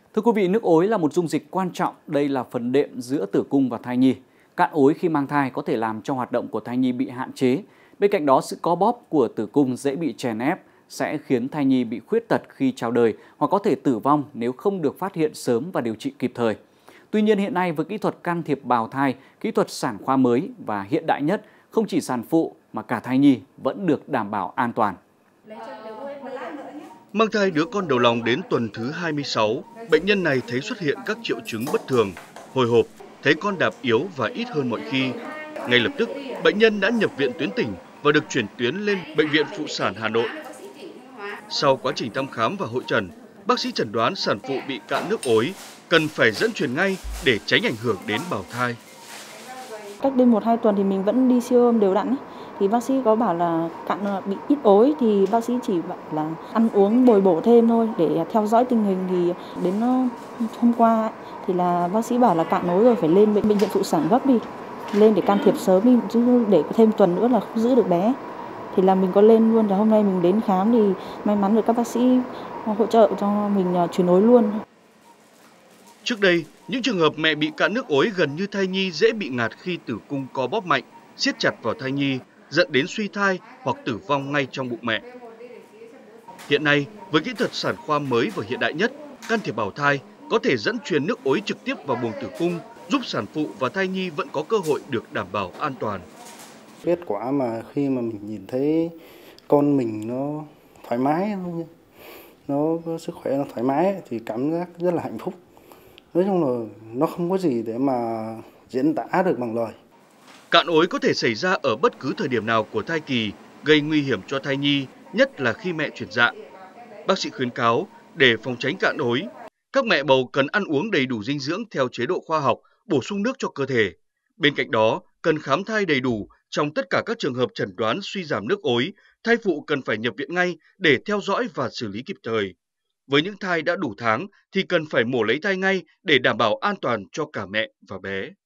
Thưa quý vị, nước ối là một dung dịch quan trọng, đây là phần đệm giữa tử cung và thai nhi. Cạn ối khi mang thai có thể làm cho hoạt động của thai nhi bị hạn chế. Bên cạnh đó, sự co bóp của tử cung dễ bị chèn ép sẽ khiến thai nhi bị khuyết tật khi chào đời hoặc có thể tử vong nếu không được phát hiện sớm và điều trị kịp thời. Tuy nhiên hiện nay với kỹ thuật can thiệp bào thai, kỹ thuật sản khoa mới và hiện đại nhất, không chỉ sản phụ mà cả thai nhi vẫn được đảm bảo an toàn. Mang thai đứa con đầu lòng đến tuần thứ 26, bệnh nhân này thấy xuất hiện các triệu chứng bất thường, hồi hộp, thấy con đạp yếu và ít hơn mọi khi. Ngay lập tức, bệnh nhân đã nhập viện tuyến tỉnh và được chuyển tuyến lên Bệnh viện Phụ sản Hà Nội. Sau quá trình thăm khám và hội chẩn, bác sĩ chẩn đoán sản phụ bị cạn nước ối, cần phải dẫn truyền ngay để tránh ảnh hưởng đến bào thai. Cách đây 1-2 tuần thì mình vẫn đi siêu âm đều đặn ấy. Thì bác sĩ có bảo là cạn bị ít ối thì bác sĩ chỉ bảo là ăn uống bồi bổ thêm thôi để theo dõi tình hình. Thì đến hôm qua thì là bác sĩ bảo là cạn ối rồi, phải lên bệnh viện phụ sản gấp đi, lên để can thiệp sớm đi, chứ để thêm tuần nữa là không giữ được bé. Thì là mình có lên luôn, và hôm nay mình đến khám thì may mắn được các bác sĩ hỗ trợ cho mình chuyển ối luôn. Trước đây, những trường hợp mẹ bị cạn nước ối gần như thai nhi dễ bị ngạt khi tử cung co bóp mạnh, siết chặt vào thai nhi, dẫn đến suy thai hoặc tử vong ngay trong bụng mẹ. Hiện nay, với kỹ thuật sản khoa mới và hiện đại nhất, can thiệp bào thai có thể dẫn truyền nước ối trực tiếp vào buồng tử cung, giúp sản phụ và thai nhi vẫn có cơ hội được đảm bảo an toàn. Kết quả mà khi mà mình nhìn thấy con mình nó thoải mái, nó có sức khỏe, nó thoải mái thì cảm giác rất là hạnh phúc. Nói chung là nó không có gì để mà diễn tả được bằng lời. Cạn ối có thể xảy ra ở bất cứ thời điểm nào của thai kỳ, gây nguy hiểm cho thai nhi, nhất là khi mẹ chuyển dạ. Bác sĩ khuyến cáo, để phòng tránh cạn ối, các mẹ bầu cần ăn uống đầy đủ dinh dưỡng theo chế độ khoa học, bổ sung nước cho cơ thể. Bên cạnh đó, cần khám thai đầy đủ trong tất cả các trường hợp chẩn đoán suy giảm nước ối, thai phụ cần phải nhập viện ngay để theo dõi và xử lý kịp thời. Với những thai đã đủ tháng thì cần phải mổ lấy thai ngay để đảm bảo an toàn cho cả mẹ và bé.